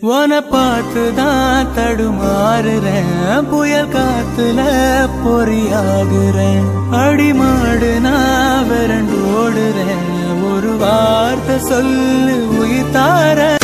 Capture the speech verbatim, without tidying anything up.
உன பார்த்துதான் தடுமாறுறேன் புயல் காத்துல பொறியாகுறேன் அடிமாடு நான் விரண்டு ஓடுறேன் ஒரு வார்த்தை சொல்லு உயிர் தார